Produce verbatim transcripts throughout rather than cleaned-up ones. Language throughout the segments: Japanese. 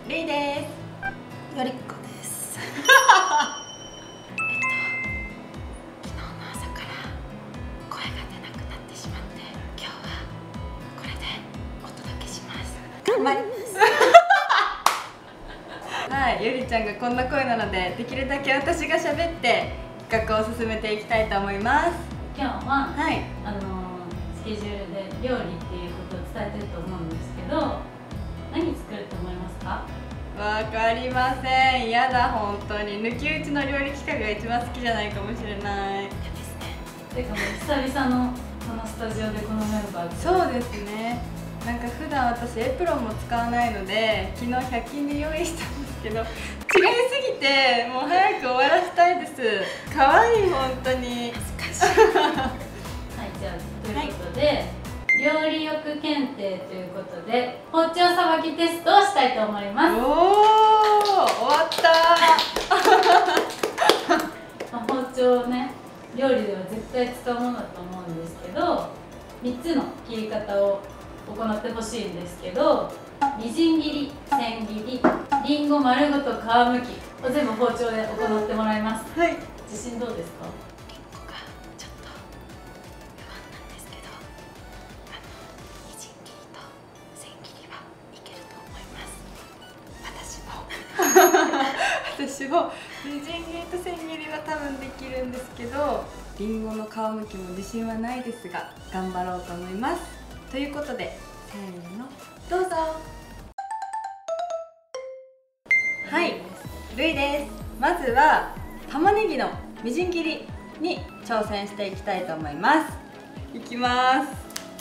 ルイです。よりっこです。えっと昨日の朝から声が出なくなってしまって、今日はこれでお届けします。頑張ります。はい、ゆりちゃんがこんな声なので、できるだけ私が喋って企画を進めていきたいと思います。 今日は、はい、あのスケジュールで料理っていうことを伝えてると思うんですけど、何作ると思いますか？ わかりません。やだ、本当に抜き打ちの料理企画が一番好きじゃないかもしれない。ですね。 てかもう久々のこのスタジオでこのメンバーで。 そうですね。なんか普段私エプロンも使わないので、昨日ひゃく均で用意したんですけど、違いすぎてもう早く終わらせたいです。可愛い本当に。恥ずかしい。はい、 じゃあということで。はい、料理力検定ということで包丁さばきテストをしたいと思います。おお、 終わった包丁をね、料理では絶対使うものだと思うんですけど、みっつの切り方を行ってほしいんですけど、みじん切り、千切り、りんご丸ごと皮むきを全部包丁で行ってもらいます。はい、自信どうですか？ 私もみじん切りと千切りは多分できるんですけど、りんごの皮むきも自信はないですが頑張ろうと思います。ということで、せーの、どうぞ。はい、ルイです。まずは玉ねぎのみじん切りに挑戦していきたいと思います。いきます。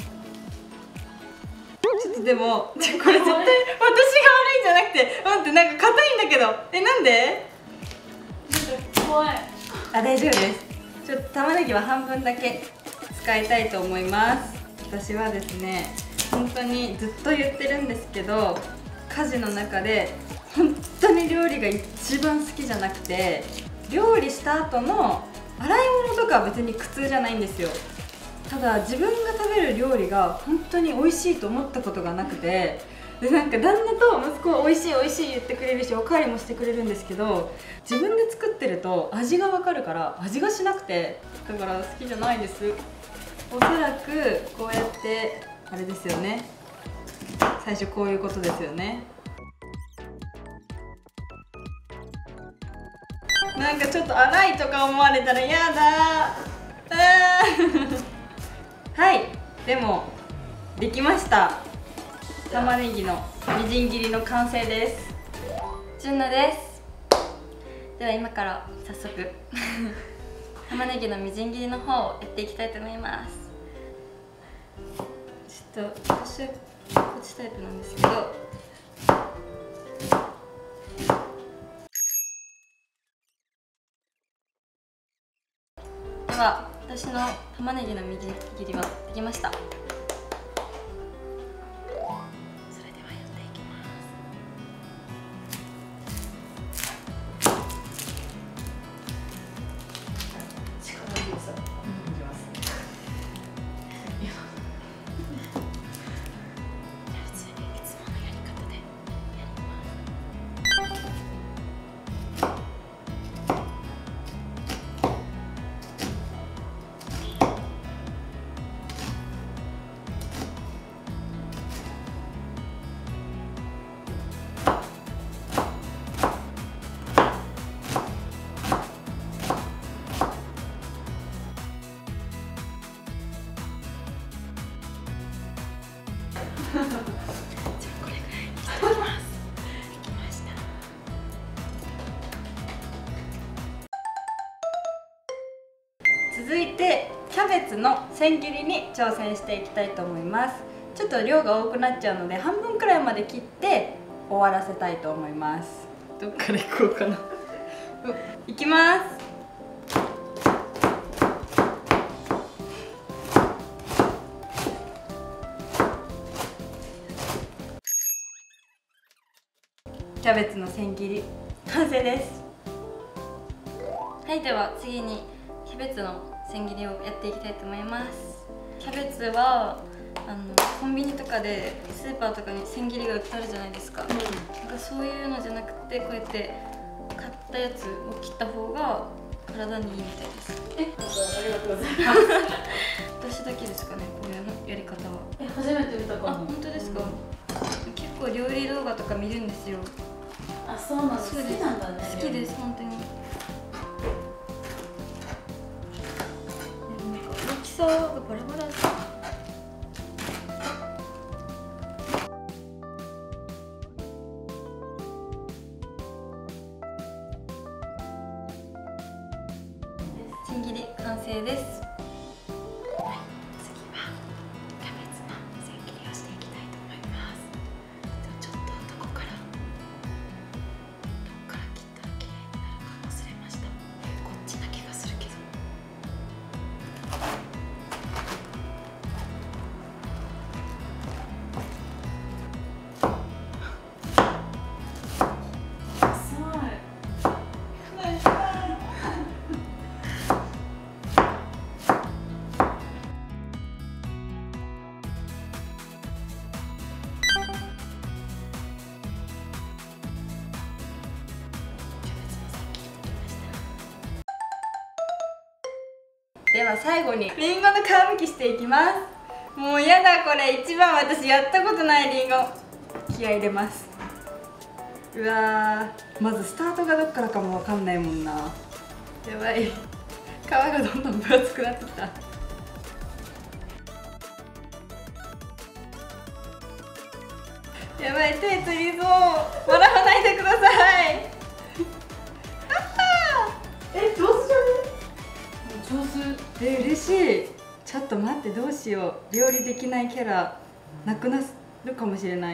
ちょっとでも、これ絶対私が悪いんじゃなくて、待って、なんか硬いんだけど。え、なんで？ 怖い。 あ、大丈夫です。ちょっと玉ねぎは半分だけ使いたいと思います。私はですね、本当にずっと言ってるんですけど、家事の中で本当に料理が一番好きじゃなくて、料理した後の洗い物とかは別に苦痛じゃないんですよ。ただ自分が食べる料理が本当に美味しいと思ったことがなくて、でなんか旦那と息子は美味しい美味しい言ってくれるし、おかわりもしてくれるんですけど、自分で作ってると味が分かるから味がしなくて、だから好きじゃないです。おそらくこうやってあれですよね、最初こういうことですよね。なんかちょっと粗いとか思われたらやだーはい、でもできました。玉ねぎのみじん切りの完成です。じゅんなです。では今から早速玉ねぎのみじん切りの方をやっていきたいと思います。ちょっと私はこっちタイプなんですけど、では私の玉ねぎのみじん切りはできました。じゃあこれぐらいにしておきます。できました。続いてキャベツの千切りに挑戦していきたいと思います。ちょっと量が多くなっちゃうので半分くらいまで切って終わらせたいと思います。どっから行こうかないきます。キャベツの千切り完成です。はい、では次にキャベツの千切りをやっていきたいと思います。キャベツはあのコンビニとかでスーパーとかに千切りが売ってあるじゃないですか、うん、なんかそういうのじゃなくて、こうやって買ったやつを切った方が体にいいみたいです。 え、ありがとうございます。 私だけですかね、こういうやり方は。 え、初めて見たかも。 あ、本当ですか。うん、結構料理動画とか見るんですよ。 あ、そうなんです。好きなんだね。 好きです、本当に。大きさがバラバラです。千切り完成です。はい、次はキャベツの千切りをしていきたいと思います。ちょっとどこからどこから切ったら綺麗になるか忘れました。こっちな気がするけど。では最後にりんごの皮むきしていきます。もうやだ、これ一番私やったことないりんご。気合い入れます。うわー、まずスタートがどっからかもわかんないもんな。やばい、皮がどんどん分厚くなってきた。やばい、手つりそう。笑わないでくださいえ、上手じゃね？上手。え、嬉しい。ちょっと待って、どうしよう。料理できないキャラなくなるかもしれない。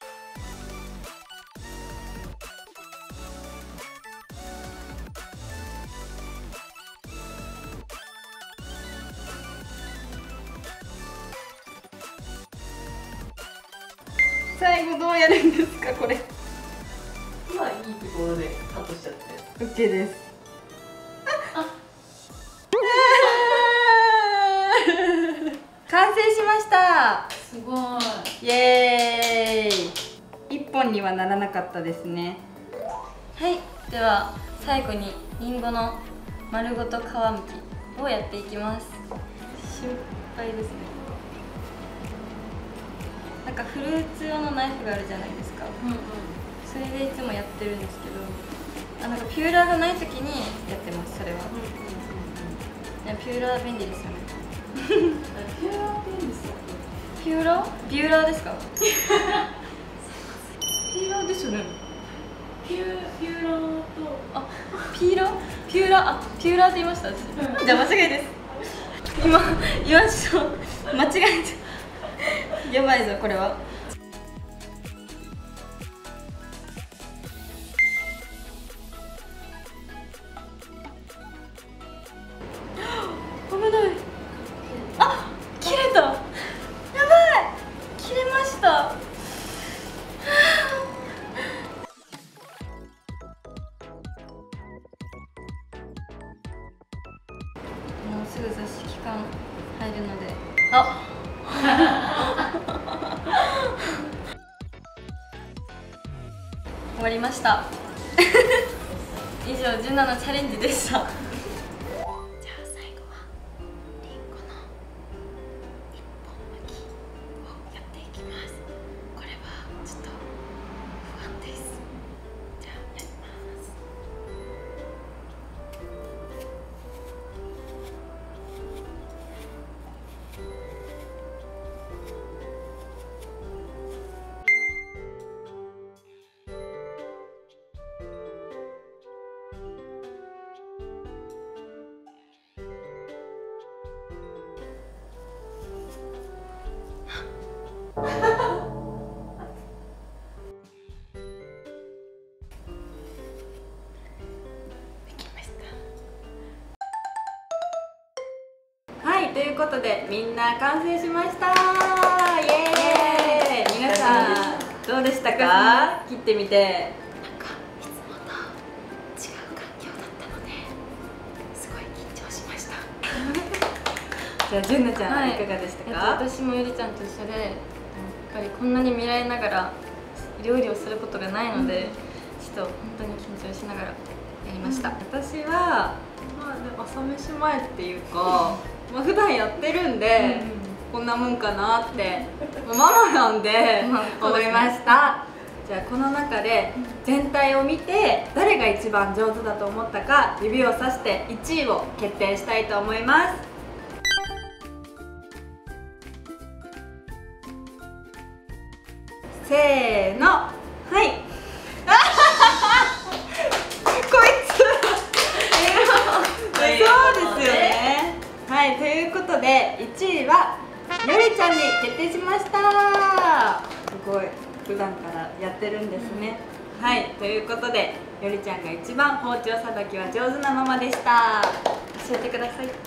最後どうやるんですか、これ。 まあいいところでカットしちゃって OK です。完成しました。 すごい。 イエーイ。一本にはならなかったですね。はい、では最後にりんごの丸ごと皮むきをやっていきます。心配ですね。なんかフルーツ用のナイフがあるじゃないですか。うんうん、それでいつもやってるんですけど、あ、なんかピューラーがない時にやってます。それは、うんうんうん、いやピューラー便利ですよねピューラーっていいんですか？ ピューラー？ビューラーですか？ピューラーですよね。 ピューピューラーとあ、ピーラー？ピューラー、あ、ピューラーって言いました。私じゃあ間違いです。今言わんしょ間違えてやばいぞこれは。危ない。あ、切れた。やばい、切れました。もうすぐ座敷期間入るので、あ終わりました以上、じゅうななチャレンジでした。じゃあ最後はりんごの一本巻きをやっていきます。これはちょっと不安です。じゃあやります。はい、ということでみんな完成しました。イエーイ。皆さんどうでしたか？切ってみて。なんかいつもと違う環境だったのですごい緊張しましたじゃあじゅんなちゃん、はい、いかがでしたか？私もゆりちゃんと一緒で、やっぱりこんなに見られながら料理をすることがないので、ちょっと本当に緊張しながらやりました。私はまあでも朝飯前っていうか、まあ普段やってるんで、こんなもんかなってママなんで思いました。じゃあこの中で全体を見て誰が一番上手だと思ったか指をさしていちいを決定したいと思います。せーの、はい。こいつそうですよね。はい、ということでいちいはよりちゃんに決定しました。すごい普段からやってるんですね。はい、ということでよりちゃんが一番包丁さばきは上手なママでした。教えてください。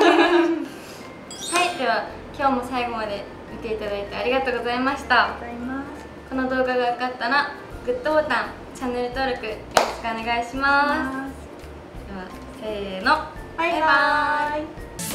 はい、では今日も最後まで見ていただいてありがとうございました。この動画が良かったらグッドボタン、チャンネル登録よろしくお願いします。ではせーの、バイバーイ。